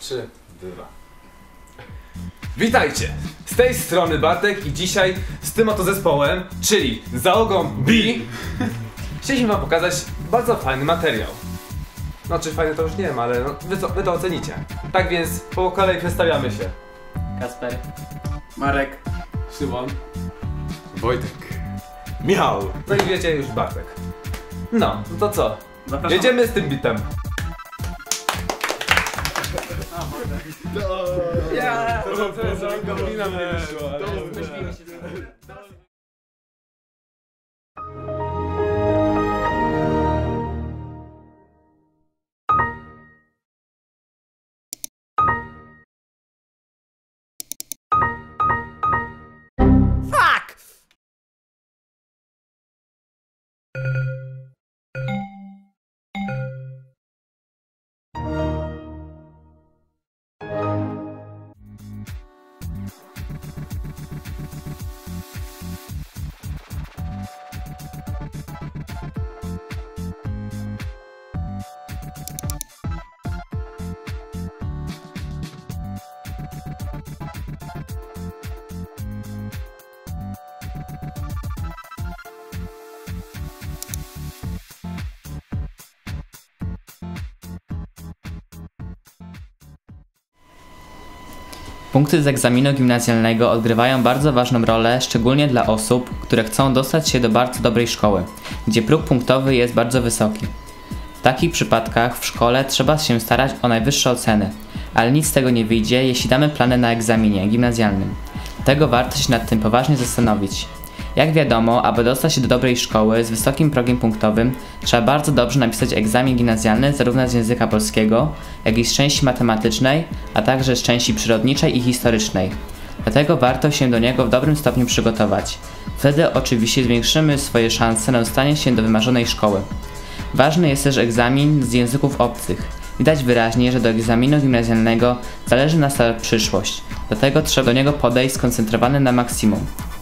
3, 2. Witajcie! Z tej strony Bartek i dzisiaj z tym oto zespołem, czyli załogą B, chcieliśmy wam pokazać bardzo fajny materiał. No czy fajny to już nie wiem, ale no, wy to ocenicie. Tak więc po kolei przedstawiamy się. Kasper, Marek, Szymon, Wojtek, Michał. No i wiecie już Bartek. No to co? zapraszam. Jedziemy z tym bitem. punkty z egzaminu gimnazjalnego odgrywają bardzo ważną rolę, szczególnie dla osób, które chcą dostać się do bardzo dobrej szkoły, gdzie próg punktowy jest bardzo wysoki. W takich przypadkach w szkole trzeba się starać o najwyższe oceny, ale nic z tego nie wyjdzie, jeśli damy plany na egzaminie gimnazjalnym. Dlatego warto się nad tym poważnie zastanowić. Jak wiadomo, aby dostać się do dobrej szkoły z wysokim progiem punktowym, trzeba bardzo dobrze napisać egzamin gimnazjalny zarówno z języka polskiego, jak i z części matematycznej, a także z części przyrodniczej i historycznej. Dlatego warto się do niego w dobrym stopniu przygotować. Wtedy oczywiście zwiększymy swoje szanse na dostanie się do wymarzonej szkoły. Ważny jest też egzamin z języków obcych. Widać wyraźnie, że do egzaminu gimnazjalnego zależy nas na przyszłość, dlatego trzeba do niego podejść skoncentrowany na maksimum.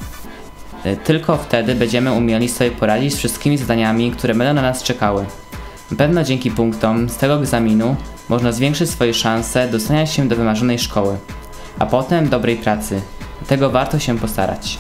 Tylko wtedy będziemy umieli sobie poradzić z wszystkimi zadaniami, które będą na nas czekały. Na pewno dzięki punktom z tego egzaminu można zwiększyć swoje szanse dostania się do wymarzonej szkoły, a potem dobrej pracy. Dlatego warto się postarać.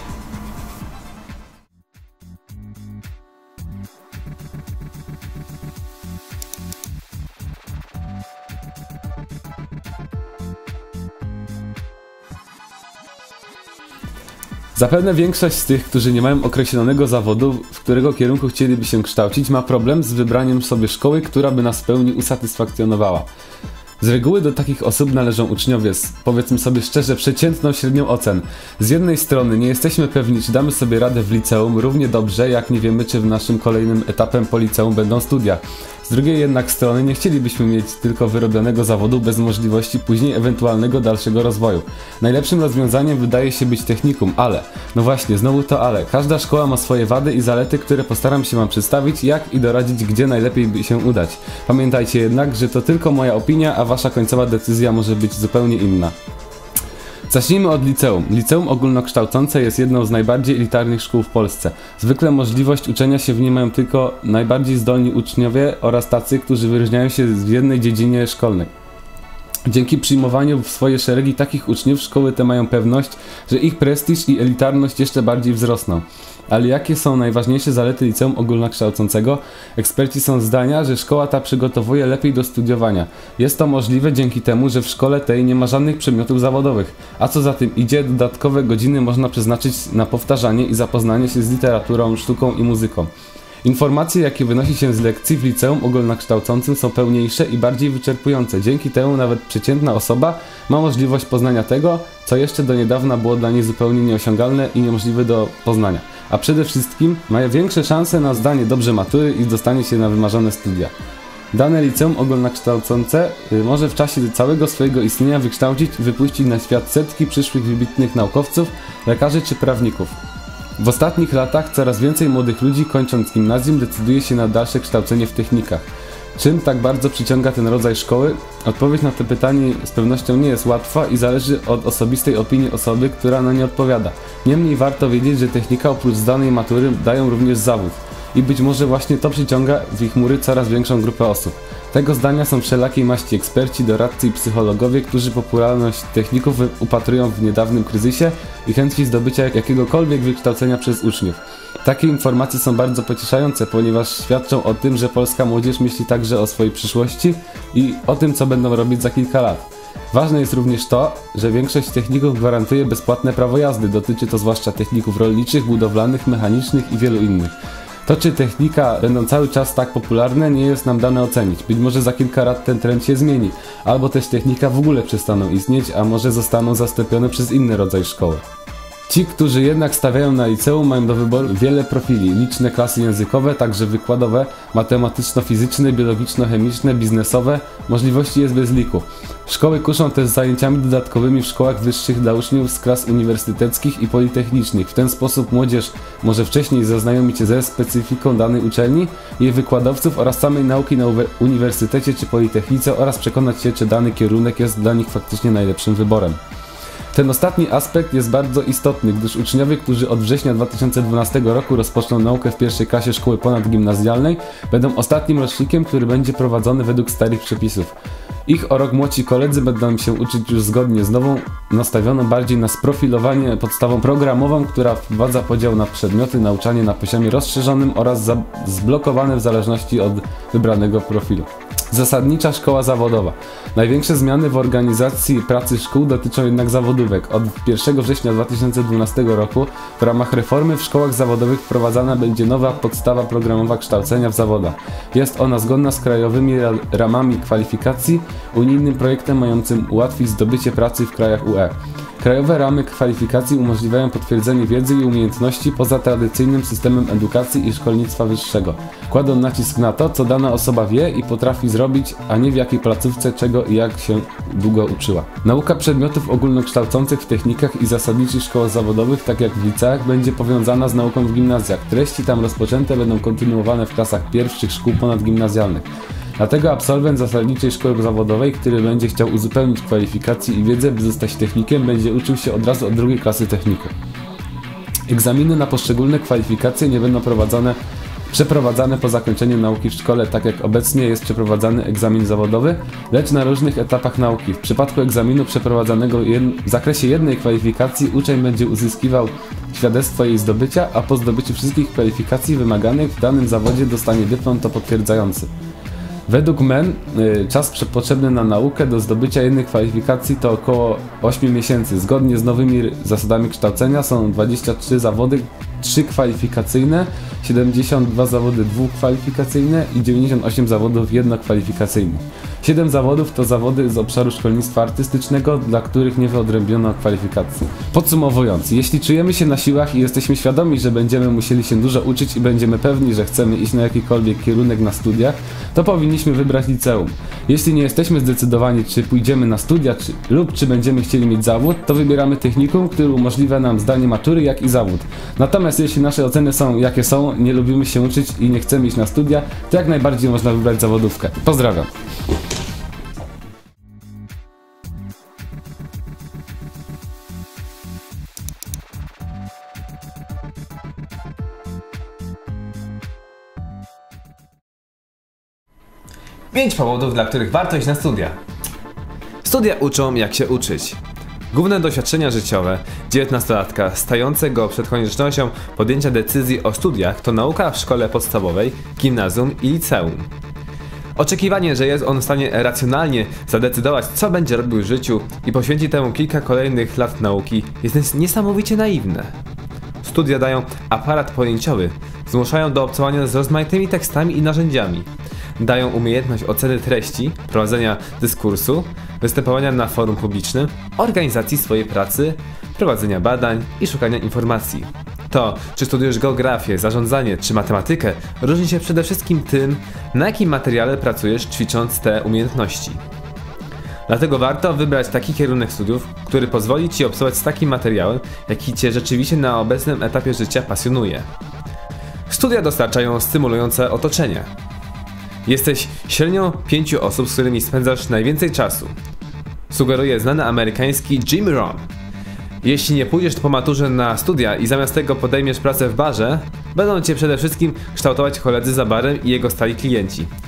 Zapewne większość z tych, którzy nie mają określonego zawodu, w którego kierunku chcieliby się kształcić, ma problem z wybraniem sobie szkoły, która by nas w pełni usatysfakcjonowała. Z reguły do takich osób należą uczniowie z, powiedzmy sobie szczerze, przeciętną średnią ocen. Z jednej strony nie jesteśmy pewni, czy damy sobie radę w liceum równie dobrze, jak nie wiemy, czy w naszym kolejnym etapem po liceum będą studia. Z drugiej jednak strony nie chcielibyśmy mieć tylko wyrobionego zawodu bez możliwości później ewentualnego dalszego rozwoju. Najlepszym rozwiązaniem wydaje się być technikum, ale, no właśnie, znowu to ale, każda szkoła ma swoje wady i zalety, które postaram się wam przedstawić, jak i doradzić, gdzie najlepiej by się udać. Pamiętajcie jednak, że to tylko moja opinia, a wasza końcowa decyzja może być zupełnie inna. Zacznijmy od liceum. Liceum ogólnokształcące jest jedną z najbardziej elitarnych szkół w Polsce. Zwykle możliwość uczenia się w nim mają tylko najbardziej zdolni uczniowie oraz tacy, którzy wyróżniają się w jednej dziedzinie szkolnej. Dzięki przyjmowaniu w swoje szeregi takich uczniów szkoły te mają pewność, że ich prestiż i elitarność jeszcze bardziej wzrosną. Ale jakie są najważniejsze zalety liceum ogólnokształcącego? Eksperci są zdania, że szkoła ta przygotowuje lepiej do studiowania. Jest to możliwe dzięki temu, że w szkole tej nie ma żadnych przedmiotów zawodowych, a co za tym idzie, dodatkowe godziny można przeznaczyć na powtarzanie i zapoznanie się z literaturą, sztuką i muzyką. Informacje, jakie wynosi się z lekcji w liceum ogólnokształcącym, są pełniejsze i bardziej wyczerpujące. Dzięki temu nawet przeciętna osoba ma możliwość poznania tego, co jeszcze do niedawna było dla niej zupełnie nieosiągalne i niemożliwe do poznania. A przede wszystkim mają większe szanse na zdanie dobrze matury i dostanie się na wymarzone studia. Dane liceum ogólnokształcące może w czasie całego swojego istnienia wykształcić i wypuścić na świat setki przyszłych wybitnych naukowców, lekarzy czy prawników. W ostatnich latach coraz więcej młodych ludzi, kończąc gimnazjum, decyduje się na dalsze kształcenie w technikach. Czym tak bardzo przyciąga ten rodzaj szkoły? Odpowiedź na to pytanie z pewnością nie jest łatwa i zależy od osobistej opinii osoby, która na nie odpowiada. Niemniej warto wiedzieć, że technika oprócz zdanej matury dają również zawód. I być może właśnie to przyciąga w ich mury coraz większą grupę osób. Tego zdania są wszelakiej maści eksperci, doradcy i psychologowie, którzy popularność techników upatrują w niedawnym kryzysie i chęci zdobycia jakiegokolwiek wykształcenia przez uczniów. Takie informacje są bardzo pocieszające, ponieważ świadczą o tym, że polska młodzież myśli także o swojej przyszłości i o tym, co będą robić za kilka lat. Ważne jest również to, że większość techników gwarantuje bezpłatne prawo jazdy. Dotyczy to zwłaszcza techników rolniczych, budowlanych, mechanicznych i wielu innych. To, czy technika będą cały czas tak popularne, nie jest nam dane ocenić. Być może za kilka lat ten trend się zmieni, albo też technika w ogóle przestaną istnieć, a może zostaną zastąpione przez inny rodzaj szkoły. Ci, którzy jednak stawiają na liceum, mają do wyboru wiele profili, liczne klasy językowe, także wykładowe, matematyczno-fizyczne, biologiczno-chemiczne, biznesowe, możliwości jest bez liku. Szkoły kuszą też z zajęciami dodatkowymi w szkołach wyższych dla uczniów z klas uniwersyteckich i politechnicznych. W ten sposób młodzież może wcześniej zaznajomić się ze specyfiką danej uczelni, jej wykładowców oraz samej nauki na uniwersytecie czy politechnice oraz przekonać się, czy dany kierunek jest dla nich faktycznie najlepszym wyborem. Ten ostatni aspekt jest bardzo istotny, gdyż uczniowie, którzy od września 2012 roku rozpoczną naukę w pierwszej klasie szkoły ponadgimnazjalnej, będą ostatnim rocznikiem, który będzie prowadzony według starych przepisów. Ich o rok młodsi koledzy będą się uczyć już zgodnie z nową, nastawioną bardziej na sprofilowanie podstawą programową, która wprowadza podział na przedmioty, nauczanie na poziomie rozszerzonym oraz zblokowane w zależności od wybranego profilu. Zasadnicza szkoła zawodowa. Największe zmiany w organizacji pracy szkół dotyczą jednak zawodówek. Od 1 września 2012 roku w ramach reformy w szkołach zawodowych wprowadzana będzie nowa podstawa programowa kształcenia w zawodach. Jest ona zgodna z krajowymi ramami kwalifikacji, unijnym projektem mającym ułatwić zdobycie pracy w krajach UE. Krajowe ramy kwalifikacji umożliwiają potwierdzenie wiedzy i umiejętności poza tradycyjnym systemem edukacji i szkolnictwa wyższego. Kładą nacisk na to, co dana osoba wie i potrafi zrobić, a nie w jakiej placówce, czego i jak się długo uczyła. Nauka przedmiotów ogólnokształcących w technikach i zasadniczych szkołach zawodowych, tak jak w liceach, będzie powiązana z nauką w gimnazjach. Treści tam rozpoczęte będą kontynuowane w klasach pierwszych szkół ponadgimnazjalnych. Dlatego absolwent zasadniczej szkoły zawodowej, który będzie chciał uzupełnić kwalifikacje i wiedzę, by zostać technikiem, będzie uczył się od razu od drugiej klasy technikum. Egzaminy na poszczególne kwalifikacje nie będą przeprowadzane po zakończeniu nauki w szkole, tak jak obecnie jest przeprowadzany egzamin zawodowy, lecz na różnych etapach nauki. W przypadku egzaminu przeprowadzanego w zakresie jednej kwalifikacji uczeń będzie uzyskiwał świadectwo jej zdobycia, a po zdobyciu wszystkich kwalifikacji wymaganych w danym zawodzie dostanie dyplom to potwierdzający. Według MEN czas potrzebny na naukę do zdobycia jednej kwalifikacji to około 8 miesięcy. Zgodnie z nowymi zasadami kształcenia są 23 zawody 3 kwalifikacyjne, 72 zawody 2 kwalifikacyjne i 98 zawodów 1 kwalifikacyjnych. 7 zawodów to zawody z obszaru szkolnictwa artystycznego, dla których nie wyodrębniono kwalifikacji. Podsumowując, jeśli czujemy się na siłach i jesteśmy świadomi, że będziemy musieli się dużo uczyć i będziemy pewni, że chcemy iść na jakikolwiek kierunek na studiach, to powinniśmy wybrać liceum. Jeśli nie jesteśmy zdecydowani, czy pójdziemy na studia, czy będziemy chcieli mieć zawód, to wybieramy technikum, który umożliwia nam zdanie matury, jak i zawód. Natomiast jeśli nasze oceny są jakie są, nie lubimy się uczyć i nie chcemy iść na studia, to jak najbardziej można wybrać zawodówkę. Pozdrawiam. Pięć powodów, dla których warto iść na studia. Studia uczą, jak się uczyć. Główne doświadczenia życiowe 19-latka stającego przed koniecznością podjęcia decyzji o studiach to nauka w szkole podstawowej, gimnazjum i liceum. Oczekiwanie, że jest on w stanie racjonalnie zadecydować, co będzie robił w życiu i poświęci temu kilka kolejnych lat nauki, jest niesamowicie naiwne. Studia dają aparat pojęciowy, zmuszają do obcowania z rozmaitymi tekstami i narzędziami. Dają umiejętność oceny treści, prowadzenia dyskursu, występowania na forum publicznym, organizacji swojej pracy, prowadzenia badań i szukania informacji. To, czy studiujesz geografię, zarządzanie czy matematykę, różni się przede wszystkim tym, na jakim materiale pracujesz, ćwicząc te umiejętności. Dlatego warto wybrać taki kierunek studiów, który pozwoli Ci obcować z takim materiałem, jaki Cię rzeczywiście na obecnym etapie życia pasjonuje. Studia dostarczają stymulujące otoczenie. Jesteś średnią 5 osób, z którymi spędzasz najwięcej czasu. Sugeruje znany amerykański Jim Rohn. Jeśli nie pójdziesz po maturze na studia i zamiast tego podejmiesz pracę w barze, będą Cię przede wszystkim kształtować koledzy za barem i jego stali klienci.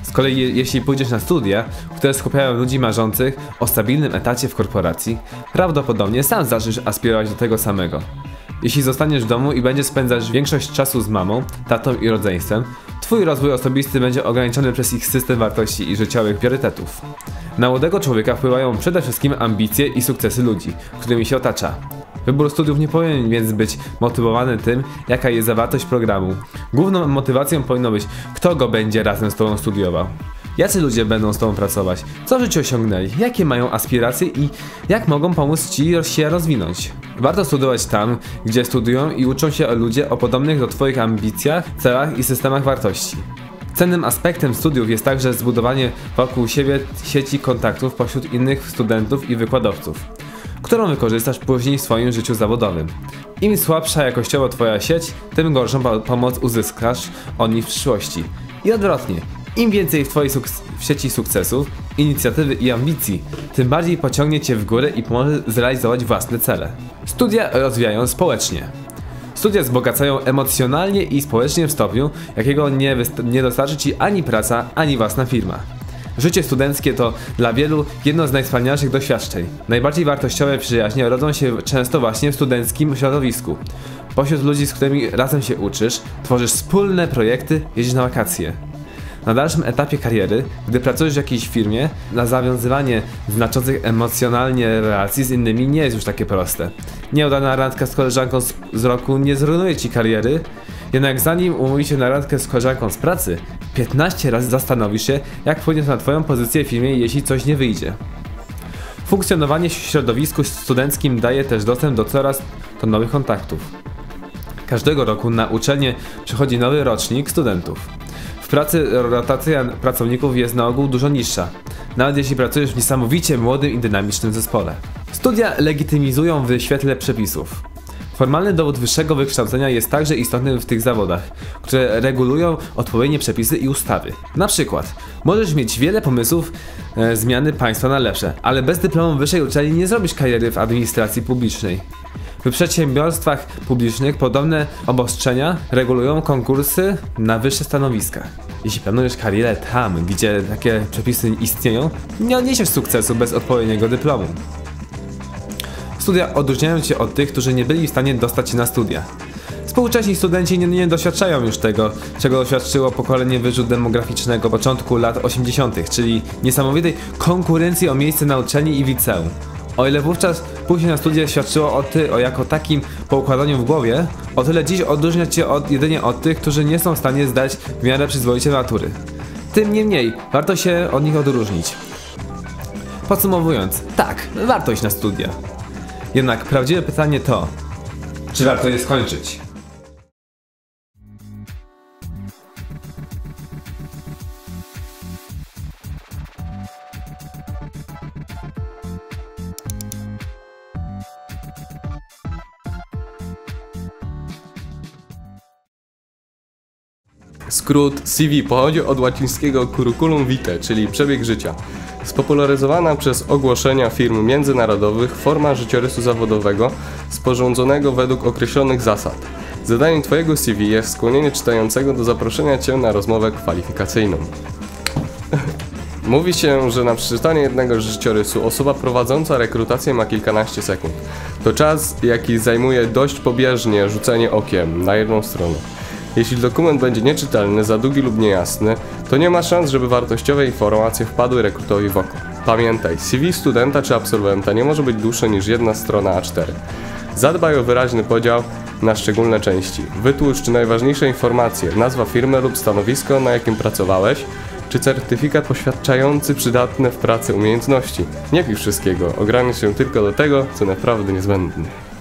Z kolei jeśli pójdziesz na studia, które skupiają ludzi marzących o stabilnym etacie w korporacji, prawdopodobnie sam zaczniesz aspirować do tego samego. Jeśli zostaniesz w domu i będziesz spędzać większość czasu z mamą, tatą i rodzeństwem, twój rozwój osobisty będzie ograniczony przez ich system wartości i życiowych priorytetów. Na młodego człowieka wpływają przede wszystkim ambicje i sukcesy ludzi, którymi się otacza. Wybór studiów nie powinien więc być motywowany tym, jaka jest zawartość programu. Główną motywacją powinno być, kto go będzie razem z tobą studiował. Jacy ludzie będą z tobą pracować, co w życiu osiągnęli, jakie mają aspiracje i jak mogą pomóc ci się rozwinąć. Warto studiować tam, gdzie studiują i uczą się ludzie o podobnych do twoich ambicjach, celach i systemach wartości. Cennym aspektem studiów jest także zbudowanie wokół siebie sieci kontaktów pośród innych studentów i wykładowców, którą wykorzystasz później w swoim życiu zawodowym. Im słabsza jakościowo twoja sieć, tym gorszą pomoc uzyskasz od nich w przyszłości. I odwrotnie, im więcej w twojej sieci sukcesów, inicjatywy i ambicji, tym bardziej pociągnie cię w górę i pomoże zrealizować własne cele. Studia rozwijają społecznie. Studia wzbogacają emocjonalnie i społecznie w stopniu, jakiego nie dostarczy ci ani praca, ani własna firma. Życie studenckie to dla wielu jedno z najwspanialszych doświadczeń. Najbardziej wartościowe przyjaźnie rodzą się często właśnie w studenckim środowisku. Pośród ludzi, z którymi razem się uczysz, tworzysz wspólne projekty, jeździsz na wakacje. Na dalszym etapie kariery, gdy pracujesz w jakiejś firmie, na zawiązywanie znaczących emocjonalnie relacji z innymi nie jest już takie proste. Nieudana randka z koleżanką z roku nie zrujnuje ci kariery, jednak zanim umówisz się na randkę z koleżanką z pracy, 15 razy zastanowisz się, jak wpłynie to na twoją pozycję w firmie, jeśli coś nie wyjdzie. Funkcjonowanie w środowisku studenckim daje też dostęp do coraz to nowych kontaktów. Każdego roku na uczelnię przychodzi nowy rocznik studentów. W pracy rotacja pracowników jest na ogół dużo niższa, nawet jeśli pracujesz w niesamowicie młodym i dynamicznym zespole. Studia legitymizują w świetle przepisów. Formalny dowód wyższego wykształcenia jest także istotny w tych zawodach, które regulują odpowiednie przepisy i ustawy. Na przykład, możesz mieć wiele pomysłów zmiany państwa na lepsze, ale bez dyplomu wyższej uczelni nie zrobisz kariery w administracji publicznej. W przedsiębiorstwach publicznych podobne obostrzenia regulują konkursy na wyższe stanowiska. Jeśli planujesz karierę tam, gdzie takie przepisy istnieją, nie odniesiesz sukcesu bez odpowiedniego dyplomu. Studia odróżniają cię od tych, którzy nie byli w stanie dostać się na studia. Współcześni studenci nie doświadczają już tego, czego doświadczyło pokolenie wyrzut demograficznego początku lat 80., czyli niesamowitej konkurencji o miejsce na uczelni i w liceum. O ile wówczas pójście na studia świadczyło o jako takim poukładaniu w głowie, o tyle dziś odróżnia cię jedynie od tych, którzy nie są w stanie zdać w miarę przyzwoicie matury. Tym niemniej, warto się od nich odróżnić. Podsumowując, tak, warto iść na studia. Jednak prawdziwe pytanie to, czy warto je skończyć? Skrót CV pochodzi od łacińskiego curriculum vitae, czyli przebieg życia. Spopularyzowana przez ogłoszenia firm międzynarodowych forma życiorysu zawodowego sporządzonego według określonych zasad. Zadaniem Twojego CV jest skłonienie czytającego do zaproszenia Cię na rozmowę kwalifikacyjną. Mówi się, że na przeczytanie jednego życiorysu osoba prowadząca rekrutację ma kilkanaście sekund. To czas, jaki zajmuje dość pobieżnie rzucenie okiem na jedną stronę. Jeśli dokument będzie nieczytelny, za długi lub niejasny, to nie ma szans, żeby wartościowe informacje wpadły rekrutowi w oko. Pamiętaj, CV studenta czy absolwenta nie może być dłuższe niż jedna strona A4. Zadbaj o wyraźny podział na szczególne części. Wytłumacz, czy najważniejsze informacje, nazwa firmy lub stanowisko, na jakim pracowałeś, czy certyfikat poświadczający przydatne w pracy umiejętności. Nie pisz wszystkiego, ogranicz się tylko do tego, co naprawdę niezbędne.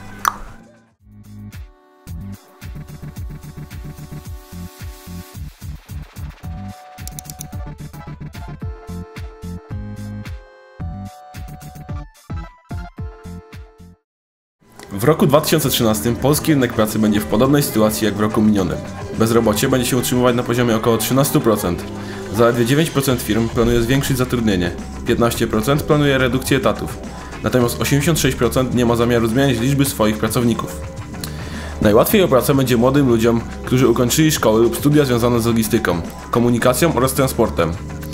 W roku 2013 polski rynek pracy będzie w podobnej sytuacji jak w roku minionym. Bezrobocie będzie się utrzymywać na poziomie około 13%. Zaledwie 9% firm planuje zwiększyć zatrudnienie, 15% planuje redukcję etatów, natomiast 86% nie ma zamiaru zmieniać liczby swoich pracowników. Najłatwiej o pracę będzie młodym ludziom, którzy ukończyli szkoły lub studia związane z logistyką, komunikacją oraz transportem.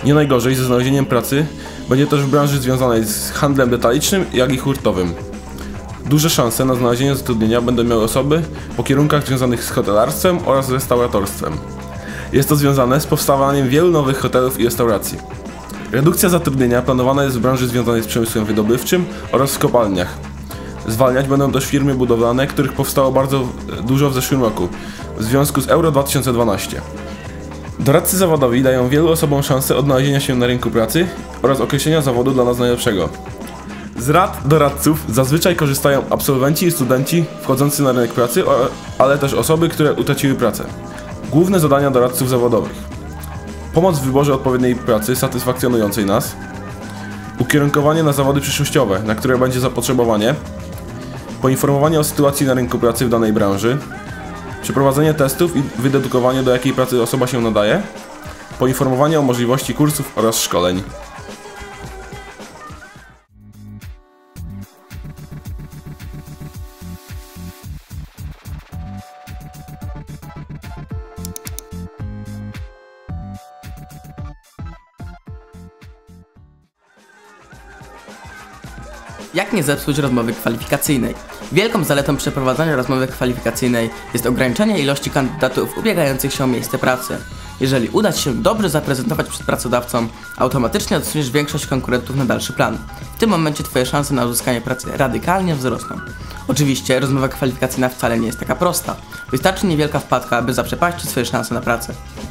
Nie najgorzej ze znalezieniem pracy będzie też w branży związanej z handlem detalicznym, jak i hurtowym. Duże szanse na znalezienie zatrudnienia będą miały osoby po kierunkach związanych z hotelarstwem oraz restauratorstwem. Jest to związane z powstawaniem wielu nowych hotelów i restauracji. Redukcja zatrudnienia planowana jest w branży związanej z przemysłem wydobywczym oraz w kopalniach. Zwalniać będą też firmy budowlane, których powstało bardzo dużo w zeszłym roku, w związku z Euro 2012. Doradcy zawodowi dają wielu osobom szansę odnalezienia się na rynku pracy oraz określenia zawodu dla nas najlepszego. Z rad doradców zazwyczaj korzystają absolwenci i studenci wchodzący na rynek pracy, ale też osoby, które utraciły pracę. Główne zadania doradców zawodowych: pomoc w wyborze odpowiedniej pracy satysfakcjonującej nas, ukierunkowanie na zawody przyszłościowe, na które będzie zapotrzebowanie, poinformowanie o sytuacji na rynku pracy w danej branży, przeprowadzenie testów i wydedukowanie, do jakiej pracy osoba się nadaje, poinformowanie o możliwości kursów oraz szkoleń. Jak nie zepsuć rozmowy kwalifikacyjnej? Wielką zaletą przeprowadzania rozmowy kwalifikacyjnej jest ograniczenie ilości kandydatów ubiegających się o miejsce pracy. Jeżeli uda Ci się dobrze zaprezentować przed pracodawcą, automatycznie odsuniesz większość konkurentów na dalszy plan. W tym momencie Twoje szanse na uzyskanie pracy radykalnie wzrosną. Oczywiście rozmowa kwalifikacyjna wcale nie jest taka prosta. Wystarczy niewielka wpadka, aby zaprzepaścić swoje szanse na pracę.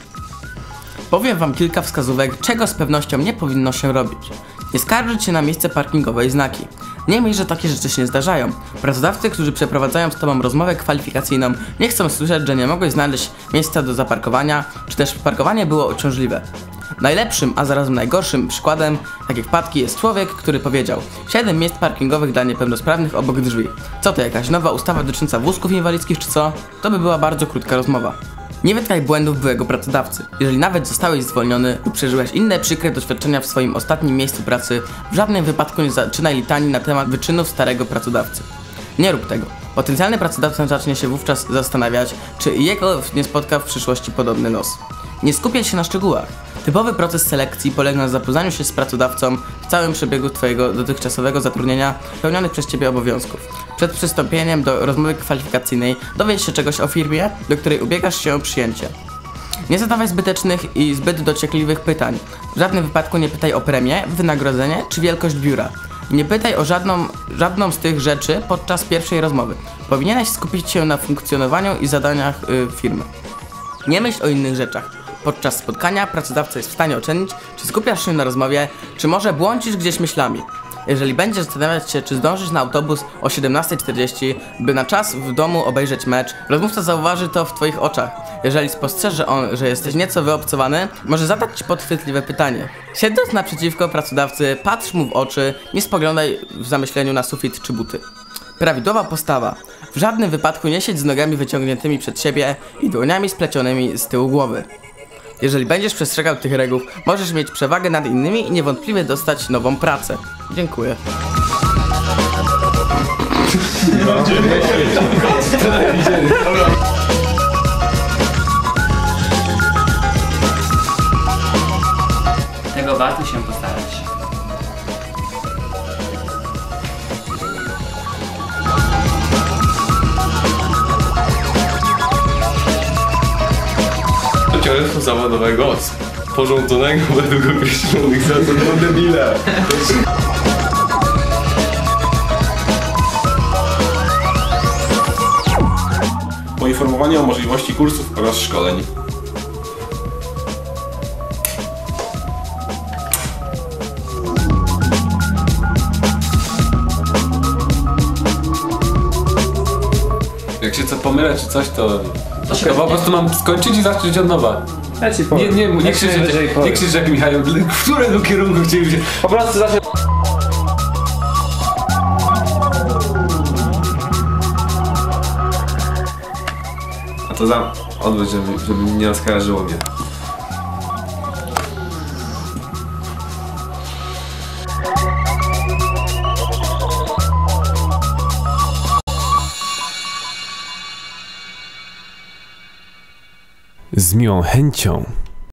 Powiem Wam kilka wskazówek, czego z pewnością nie powinno się robić. Nie skarżyć się na miejsce parkingowe i znaki. Nie myśl, że takie rzeczy się nie zdarzają. Pracodawcy, którzy przeprowadzają z Tobą rozmowę kwalifikacyjną, nie chcą słyszeć, że nie mogłeś znaleźć miejsca do zaparkowania, czy też parkowanie było uciążliwe. Najlepszym, a zarazem najgorszym przykładem takiej wpadki jest człowiek, który powiedział: 7 miejsc parkingowych dla niepełnosprawnych obok drzwi. Co to, jakaś nowa ustawa dotycząca wózków inwalidzkich czy co? To by była bardzo krótka rozmowa. Nie wytkaj błędów byłego pracodawcy. Jeżeli nawet zostałeś zwolniony lub przeżyłeś inne przykre doświadczenia w swoim ostatnim miejscu pracy, w żadnym wypadku nie zaczynaj litanii na temat wyczynów starego pracodawcy. Nie rób tego. Potencjalny pracodawca zacznie się wówczas zastanawiać, czy jego nie spotka w przyszłości podobny los. Nie skupiaj się na szczegółach. Typowy proces selekcji polega na zapoznaniu się z pracodawcą w całym przebiegu Twojego dotychczasowego zatrudnienia, pełnionych przez Ciebie obowiązków. Przed przystąpieniem do rozmowy kwalifikacyjnej dowiedz się czegoś o firmie, do której ubiegasz się o przyjęcie. Nie zadawaj zbytecznych i zbyt dociekliwych pytań. W żadnym wypadku nie pytaj o premię, wynagrodzenie czy wielkość biura. Nie pytaj o żadną z tych rzeczy podczas pierwszej rozmowy. Powinieneś skupić się na funkcjonowaniu i zadaniach firmy. Nie myśl o innych rzeczach. Podczas spotkania pracodawca jest w stanie ocenić, czy skupiasz się na rozmowie, czy może błądzisz gdzieś myślami. Jeżeli będziesz zastanawiać się, czy zdążysz na autobus o 17:40, by na czas w domu obejrzeć mecz, rozmówca zauważy to w Twoich oczach. Jeżeli spostrzeże on, że jesteś nieco wyobcowany, może zadać Ci podchwytliwe pytanie. Siedząc naprzeciwko pracodawcy, patrz mu w oczy, nie spoglądaj w zamyśleniu na sufit czy buty. Prawidłowa postawa. W żadnym wypadku nie siedź z nogami wyciągniętymi przed siebie i dłoniami splecionymi z tyłu głowy. Jeżeli będziesz przestrzegał tych reguł, możesz mieć przewagę nad innymi i niewątpliwie dostać nową pracę. Dziękuję. Tego warto się postarać. Ciągu zawodowego sporządzonego według określonych zasad. No debile. Poinformowanie o możliwości kursów oraz szkoleń. Jak się co pomylę czy coś, to po prostu mam skończyć i zacząć od nowa. Ja Ci powiem. Nie krzycz jak Michał, w którego kierunku chcieli się... Po prostu zacznę. A to odwróć, żeby nie oskarżyło mnie. Z miłą chęcią